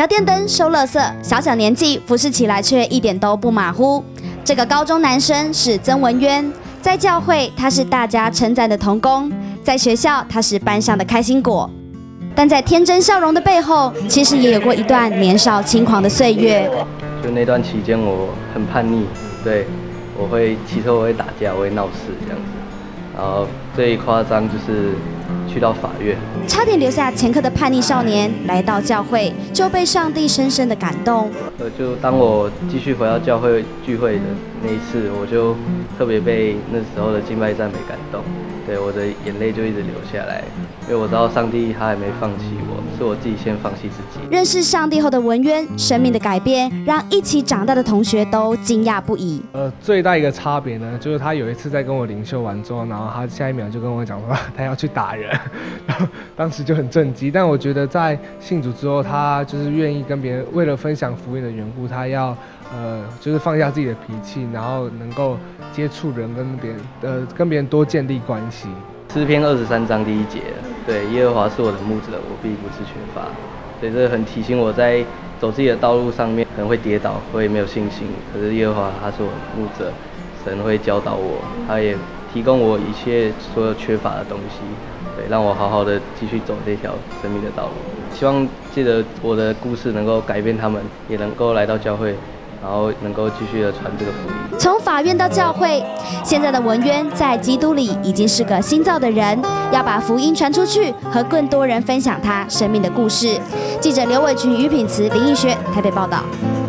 调电灯、收垃圾，小小年纪服侍起来却一点都不马虎。这个高中男生是曾文渊，在教会他是大家称赞的童工，在学校他是班上的开心果。但在天真笑容的背后，其实也有过一段年少轻狂的岁月。 就那段期间，我很叛逆，对，我会骑车，我会打架，我会闹事这样子。然后最夸张就是去到法院， 差点留下前科的叛逆少年，来到教会就被上帝深深的感动。 就当我继续回到教会聚会的那一次，我就特别被那时候的敬拜赞美感动。对，我的眼泪就一直流下来，因为我知道上帝他还没放弃我，是我自己先放弃自己。 认识上帝后的文渊，生命的改变让一起长大的同学都惊讶不已。 最大一个差别呢，就是他有一次在跟我领袖完之后，然后他下一秒就跟我讲说他要去打人，然后当时就很震惊。但我觉得在信主之后，他就是愿意跟别人为了分享福音的缘故，他要就是放下自己的脾气，然后能够接触人，跟别人多建立关系。 诗篇23章第1节，对，耶和华是我的牧者，我必不致缺乏。所以这很提醒我在走自己的道路上面可能会跌倒，会没有信心。可是耶和华他是我的牧者，神会教导我，他也提供我一切所有缺乏的东西，对，让我好好的继续走这条生命的道路。希望借着我的故事能够改变他们，也能够来到教会，然后能够继续的传这个福音。 从法院到教会，现在的文渊在基督里已经是个新造的人，要把福音传出去，和更多人分享他生命的故事。记者刘伟群、于品慈、林奕学台北报道。